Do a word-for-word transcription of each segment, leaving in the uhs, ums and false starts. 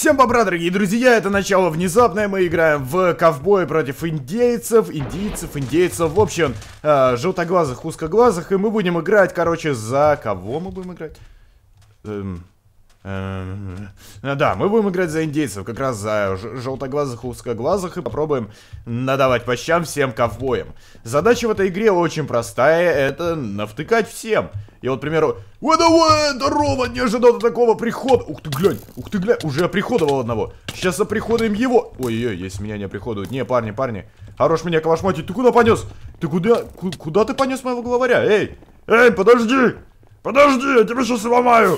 Всем бобра, дорогие друзья, это начало внезапное, мы играем в ковбоя против индейцев, индийцев, индейцев, в общем, э, желтоглазых, узкоглазых, и мы будем играть, короче, за кого мы будем играть? Эм, эм, да, мы будем играть за индейцев, как раз за желтоглазых, узкоглазых, и попробуем надавать по щам всем ковбоям. Задача в этой игре очень простая, это навтыкать всем. Я вот, к примеру, ой, давай, здорово, не ожидал такого прихода. Ух ты, глянь, ух ты, глянь, уже оприходовал одного. Сейчас оприходуем его. Ой-ой, если меня не оприходуют. Не, парни, парни, хорош меня калашматить. Ты куда понес? Ты куда, куда ты понес моего главаря? Эй, эй, подожди, подожди, я тебя сейчас сломаю.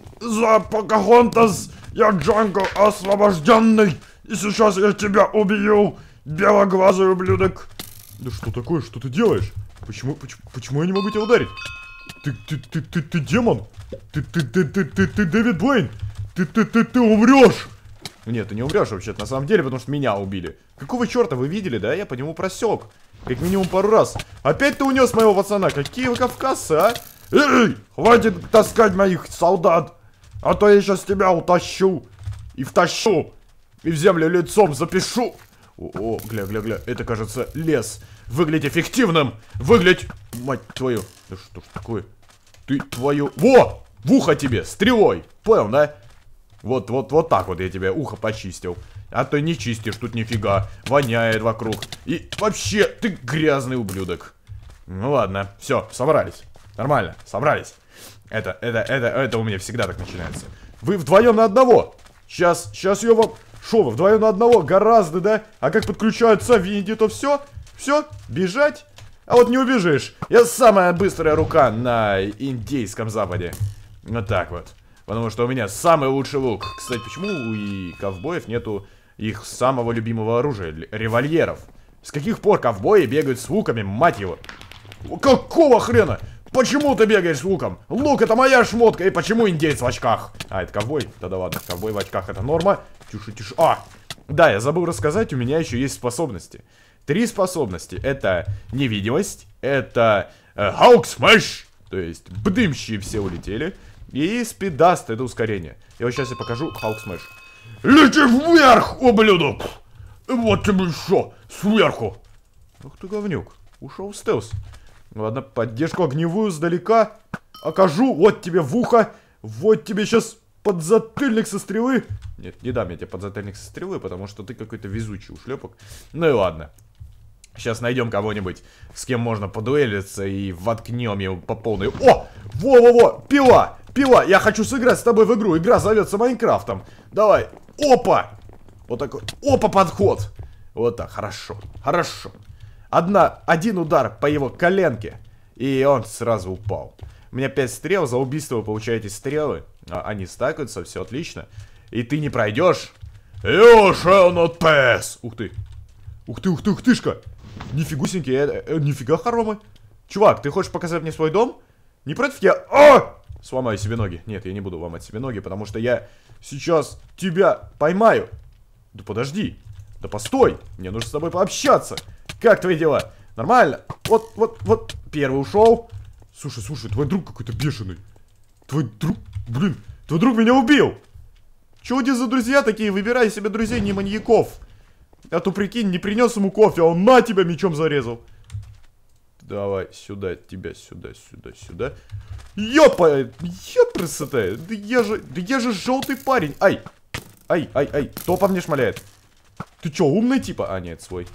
За Покахонтас, я Джанго освобожденный. И сейчас я тебя убью, белоглазый ублюдок. Да что такое, что ты делаешь? Почему, почему, почему я не могу тебя ударить? Ты, ты, ты, ты, ты демон? Ты, ты, ты, ты, ты, ты Дэвид Блейн? Ты, ты, ты, ты умрешь! Нет, ты не умрешь вообще-то, на самом деле, потому что меня убили. Какого черта, вы видели, да? Я по нему просек. Как минимум пару раз. Опять ты унес моего пацана. Какие вы кавказцы, а? Эй, хватит таскать моих солдат. А то я сейчас тебя утащу. И втащу. И в землю лицом запишу. О, о, гля, гля, гля. Это, кажется, лес. Выглядь эффективным. Выглядь, мать твою. Да что ж такое? Ты твою... Во! В ухо тебе, стрелой. Понял, да? Вот, вот, вот так вот я тебе ухо почистил. А то не чистишь тут нифига. Воняет вокруг. И вообще, ты грязный ублюдок. Ну ладно, все, собрались. Нормально, собрались. Это, это, это, это у меня всегда так начинается. Вы вдвоем на одного. Сейчас, сейчас я вам... Шо вы, вдвоем на одного? Гораздо, да? А как подключаются винди, то все? Все? Бежать? А вот не убежишь. Я самая быстрая рука на Индейском Западе. Вот так вот. Потому что у меня самый лучший лук. Кстати, почему у ковбоев нету их самого любимого оружия? Револьверов. С каких пор ковбои бегают с луками, мать его? Какого хрена? Почему ты бегаешь с луком? Лук это моя шмотка. И почему индейец в очках? А, это ковбой? Тогда ладно, ковбой в очках это норма. Тише, тише. А, да, я забыл рассказать, у меня еще есть способности. Три способности. Это невидимость, это Hawk Smash, то есть бдымщие все улетели. И спидаст, это ускорение. И вот сейчас я покажу Hawk Smash. Лети вверх, ублюдок! Вот тебе еще, сверху. Ух ты, говнюк, ушел в стелс. Ладно, поддержку огневую сдалека окажу. Вот тебе в ухо. Вот тебе сейчас подзатыльник со стрелы. Нет, не дам я тебе подзатыльник со стрелы, потому что ты какой-то везучий ушлепок. Ну и ладно. Сейчас найдем кого-нибудь, с кем можно подуэлиться и воткнем его по полной. О! Во-во-во! Пила! Пила! Я хочу сыграть с тобой в игру. Игра зовется Майнкрафтом. Давай. Опа! Вот такой. Опа, подход. Вот так. Хорошо. Хорошо. Одна, один удар по его коленке, и он сразу упал. У меня пять стрел, за убийство вы получаете стрелы. А, они стакаются, все отлично. И ты не пройдешь. You shall not pass. Ух ты. Ух ты, ух ты, ух тышка. Нифигусеньки, э, э, нифига хоромы. Чувак, ты хочешь показать мне свой дом? Не против я... А! Сломаю себе ноги. Нет, я не буду ломать себе ноги, потому что я сейчас тебя поймаю. Да подожди. Да постой. Мне нужно с тобой пообщаться. Как твои дела? Нормально? Вот, вот, вот. Первый ушел. Слушай, слушай, твой друг какой-то бешеный. Твой друг... Блин, твой друг меня убил. Чего у тебя за друзья такие? Выбирай себе друзей, не маньяков. А то, прикинь, не принес ему кофе, а он на тебя мечом зарезал. Давай, сюда, тебя, сюда, сюда, сюда. Ёпа, ёпрсоте. Да я же, да я же желтый парень. Ай, ай, ай, ай, кто по мне шмаляет? Ты чё, умный типа? А, нет, свой.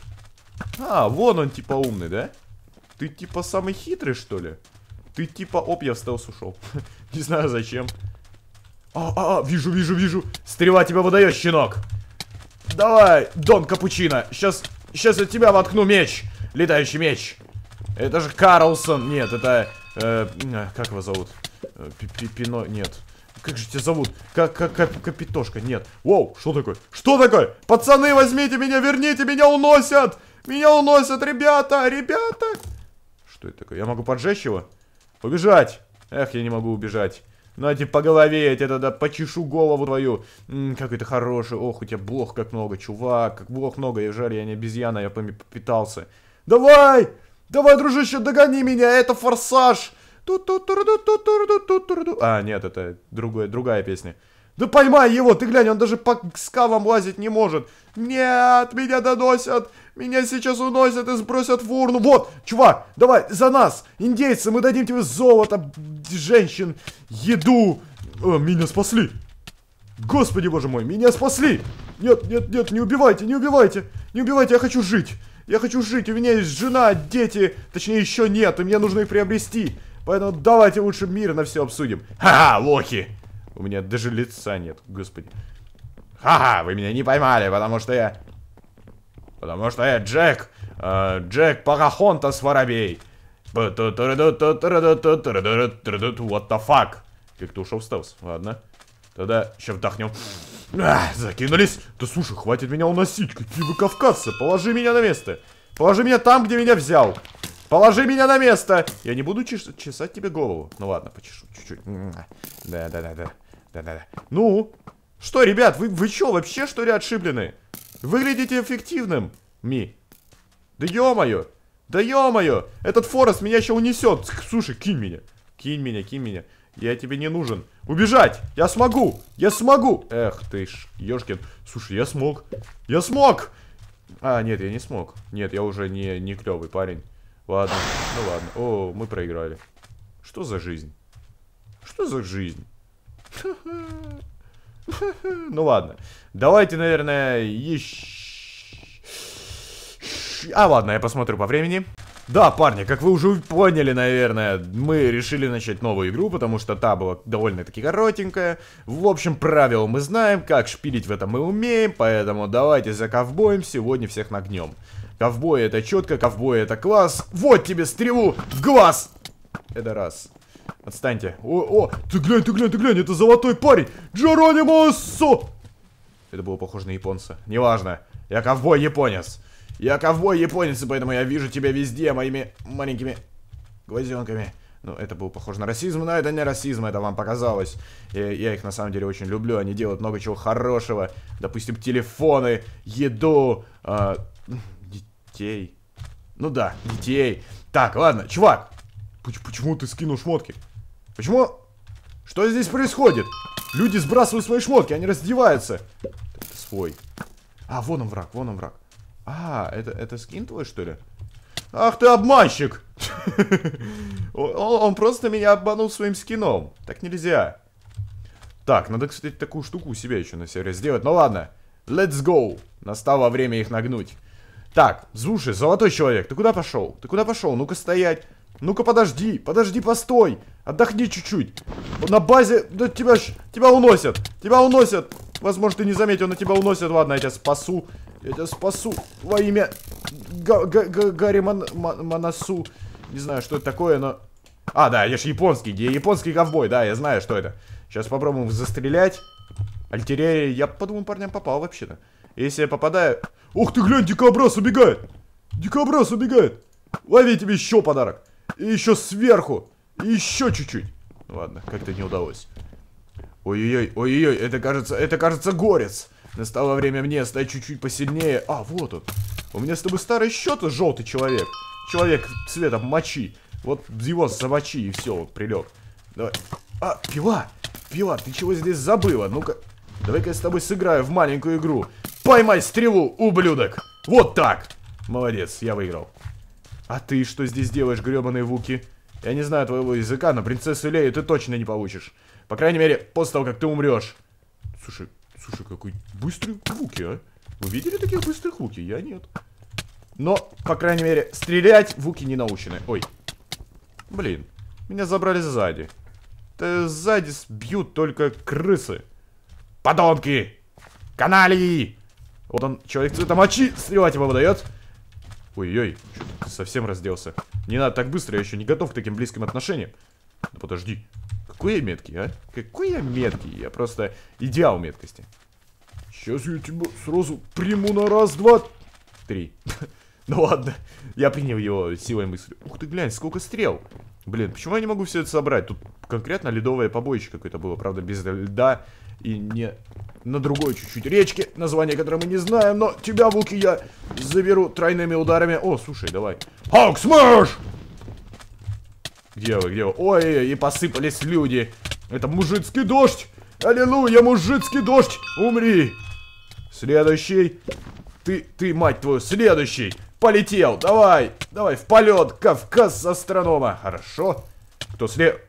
А, вон он типа умный, да? Ты типа самый хитрый, что ли? Ты типа... Оп, я в стелс ушел. Не знаю зачем. А, а, а, вижу, вижу, вижу. Стрела тебя выдает, щенок. Давай, Дон Капучино. Сейчас, сейчас я тебя воткну меч. Летающий меч. Это же Карлсон. Нет, это... Э, как его зовут? Пипино... Нет. Как же тебя зовут? Как, как, как Капитошка? Нет. Воу, что такое? Что такое? Пацаны, возьмите меня, верните, меня уносят. Меня уносят, ребята, ребята. Что это такое? Я могу поджечь его? Убежать. Эх, я не могу убежать. На тебе по голове, я тебе тогда почешу голову твою. М-м, какой ты хороший. Ох, у тебя блох как много, чувак. Как блох много. Я жаль, я не обезьяна, я попитался. Давай! Давай, дружище, догони меня, это форсаж. А, нет, это другая, другая песня. Да поймай его, ты глянь, он даже по скалам лазить не может. Нет, меня доносят. Меня сейчас уносят и сбросят в урну. Вот, чувак, давай, за нас, индейцы, мы дадим тебе золото, женщин, еду. О, меня спасли. Господи, боже мой, меня спасли. Нет, нет, нет, не убивайте, не убивайте. Не убивайте, я хочу жить. Я хочу жить, у меня есть жена, дети. Точнее, еще нет, и мне нужно их приобрести. Поэтому давайте лучше мирно все обсудим. Ха-ха, лохи. У меня даже лица нет, господи. Ха-ха, вы меня не поймали, потому что я... Потому что я Джек. Э, Джек Покахонтас Воробей. What the fuck? Как-то ушел в стелс. Ладно. Тогда сейчас вдохнем. А, закинулись. Да слушай, хватит меня уносить. Какие вы кавказцы. Положи меня на место. Положи меня там, где меня взял. Положи меня на место. Я не буду чес чесать тебе голову. Ну ладно, почешу чуть-чуть. Да-да-да-да. Да-да-да. Ну? Что, ребят, вы, вы что, вообще что ли отшиблены? Выглядите эффективным, Ми. Да ё-моё. Да ё-моё. Этот Форест меня еще унесет. Слушай, кинь меня. Кинь меня, кинь меня. Я тебе не нужен. Убежать! Я смогу! Я смогу! Эх ты ж, ёшкин. Слушай, я смог. Я смог! А, нет, я не смог. Нет, я уже не, не клёвый парень. Ладно, ну ладно. О, мы проиграли. Что за жизнь? Что за жизнь? Ну ладно. Давайте, наверное, еще... А, ладно, я посмотрю по времени. Да, парни, как вы уже поняли, наверное, мы решили начать новую игру, потому что та была довольно-таки коротенькая. В общем, правила мы знаем, как шпилить в этом мы умеем, поэтому давайте за ковбоем сегодня всех нагнем. Ковбой это четко, ковбой это класс. Вот тебе стрелу в глаз! Это раз. Отстаньте. О, о, ты глянь, ты глянь, ты глянь, это золотой парень! Джеронимосо! Это было похоже на японца. Неважно, я ковбой-японец. Я ковбой-японец, поэтому я вижу тебя везде моими маленькими глазенками. Ну, это было похоже на расизм, но это не расизм, это вам показалось. Я, я их на самом деле очень люблю, они делают много чего хорошего. Допустим, телефоны, еду, э, детей. Ну да, детей. Так, ладно, чувак. Почему ты скинул шмотки? Почему? Что здесь происходит? Люди сбрасывают свои шмотки, они раздеваются. Это свой. А, вон он враг, вон он враг. А, это, это скин твой, что ли? Ах ты обманщик! он, он просто меня обманул своим скином. Так нельзя. Так, надо, кстати, такую штуку у себя еще на сервере сделать. Ну ладно, let's go. Настало время их нагнуть. Так, слушай, золотой человек, ты куда пошел? Ты куда пошел? Ну-ка стоять. Ну-ка подожди, подожди, постой. Отдохни чуть-чуть. На базе, да тебя, тебя уносят. Тебя уносят. Возможно, ты не заметил, но тебя уносят. Ладно, я тебя спасу. Я тебя спасу во имя Гарри Манасу. Не знаю, что это такое, но... А, да, я ж японский, я японский ковбой, да, я знаю, что это. Сейчас попробуем застрелять. Альтерерия, я по двум парням попал вообще-то. Если я попадаю... Ух ты, глянь, дикобраз убегает. Дикобраз убегает. Лови тебе еще подарок. И еще сверху. И еще чуть-чуть. Ладно, как-то не удалось. Ой-ой-ой, ой-ой-ой, это кажется, это кажется горец. Настало время мне стать чуть-чуть посильнее. А, вот он. У меня с тобой старый счет, желтый человек. Человек цвета мочи. Вот его замочи и все, вот прилег. Давай. А, пила. Пила, ты чего здесь забыла? Ну-ка. Давай-ка я с тобой сыграю в маленькую игру. Поймай стрелу, ублюдок. Вот так. Молодец, я выиграл. А ты что здесь делаешь, гребаные вуки? Я не знаю твоего языка, но принцессу Лею ты точно не получишь. По крайней мере, после того, как ты умрешь. Слушай, слушай, какой быстрый вуки, а? Вы видели таких быстрых вуки? Я нет. Но, по крайней мере, стрелять вуки не научены. Ой. Блин, меня забрали сзади. Да сзади бьют только крысы. Подонки! Каналии! Вот он, человек цвета мочи, стрелять его выдает. Ой-ой, что-то совсем разделся. Не надо так быстро, я еще не готов к таким близким отношениям. Да подожди. Какой я меткий, а? Какой я меткий? Я просто идеал меткости. Сейчас я тебя сразу приму на раз, два, три. Ну ладно, я принял его силой мысли. Ух ты, глянь, сколько стрел. Блин, почему я не могу все это собрать? Тут конкретно ледовое побоище какое-то было, правда, без льда. И не на другой чуть-чуть речке, название которой мы не знаем. Но тебя, Вуки, я заберу тройными ударами. О, слушай, давай. Хак смэш! Где вы, где вы? Ой, и посыпались люди. Это мужицкий дождь. Аллилуйя, мужицкий дождь! Умри! Следующий. Ты, ты, мать твою, следующий! Полетел! Давай! Давай в полет! Кавказ астронома! Хорошо. Кто след...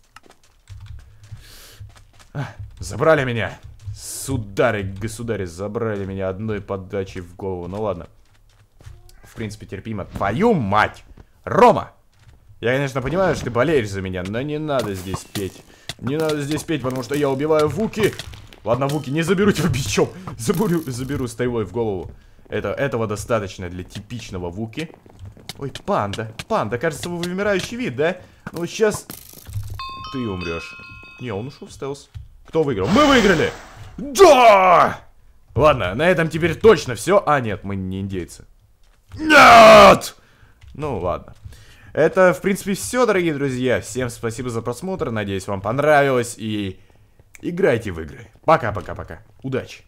Забрали меня. Судари, государи, забрали меня одной подачей в голову. Ну ладно. В принципе, терпимо. Твою мать! Рома! Я, конечно, понимаю, что ты болеешь за меня, но не надо здесь петь. Не надо здесь петь, потому что я убиваю Вуки. Ладно, Вуки, не заберу тебя бичом. Заберу, заберу стрелой в голову. Это, этого достаточно для типичного Вуки. Ой, панда. Панда, кажется, вы вымирающий вид, да? Ну, сейчас ты умрешь. Не, он ушел в стелс. Кто выиграл? Мы выиграли! Да! Ладно, на этом теперь точно все. А, нет, мы не индейцы. Нет! Ну, ладно. Это, в принципе, все, дорогие друзья. Всем спасибо за просмотр. Надеюсь, вам понравилось. И играйте в игры. Пока-пока-пока. Удачи!